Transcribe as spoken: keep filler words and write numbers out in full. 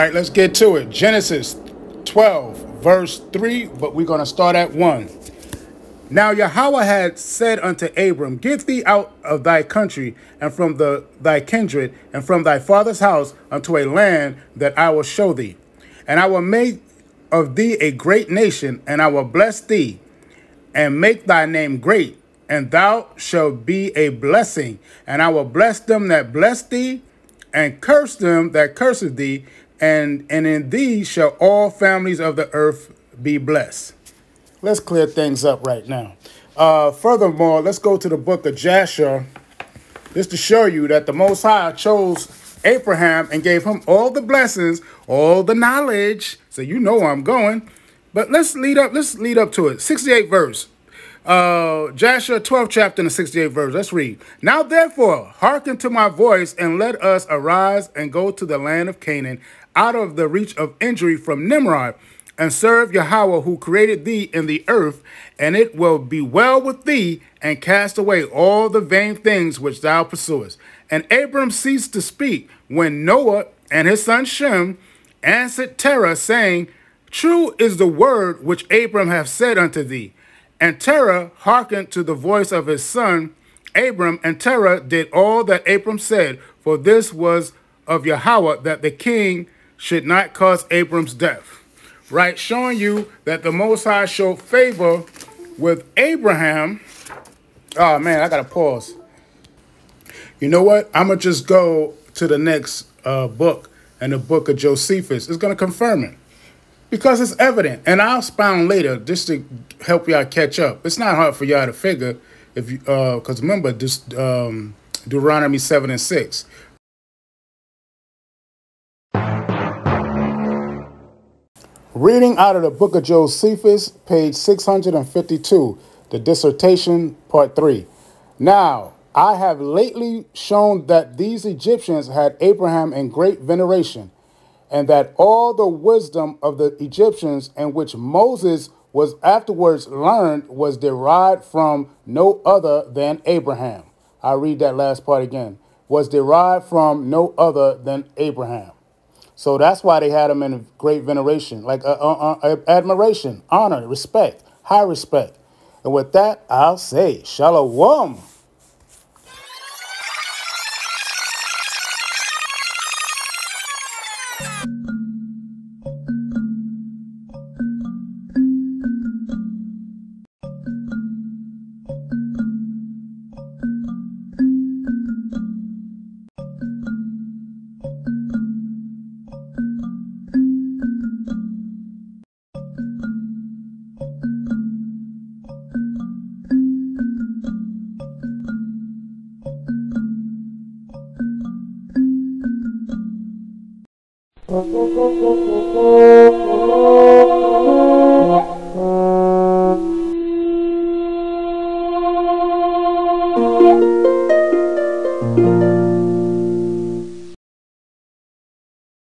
right, let's get to it. Genesis twelve, verse three, but we're going to start at one. Now Yahweh had said unto Abram, Get thee out of thy country, and from the thy kindred, and from thy father's house, unto a land that I will show thee. And I will make of thee a great nation, and I will bless thee, and make thy name great, and thou shalt be a blessing. And I will bless them that bless thee, and curse them that curseth thee, and, and in thee shall all families of the earth be blessed. Let's clear things up right now. Uh, furthermore, let's go to the book of Jasher, just to show you that the Most High chose Abraham and gave him all the blessings, all the knowledge. So you know where I'm going. But let's lead up. Let's lead up to it. sixty-eighth verse. Uh, Jasher twelfth chapter and the sixty-eighth verse. Let's read. Now therefore, hearken to my voice, and let us arise and go to the land of Canaan, out of the reach of injury from Nimrod, and serve Yahweh who created thee in the earth, and it will be well with thee, and cast away all the vain things which thou pursuest. And Abram ceased to speak, when Noah and his son Shem answered Terah, saying, True is the word which Abram hath said unto thee. And Terah hearkened to the voice of his son Abram, and Terah did all that Abram said, for this was of Yahweh, that the king should not cause Abram's death. Right, showing you that the Most High showed favor with Abraham. Oh, man, I got to pause. You know what? I'm going to just go to the next uh, book, and the book of Josephus. It's going to confirm it because it's evident. And I'll expound later just to help y'all catch up. It's not hard for y'all to figure, if you, uh, because remember, this, um, Deuteronomy seven and six. Reading out of the book of Josephus, page six hundred fifty-two, the dissertation, part three. Now, I have lately shown that these Egyptians had Abraham in great veneration, and that all the wisdom of the Egyptians, in which Moses was afterwards learned, was derived from no other than Abraham. I'll read that last part again. Was derived from no other than Abraham. So that's why they had him in great veneration, like uh, uh, uh, admiration, honor, respect, high respect. And with that, I'll say shalom. Oh,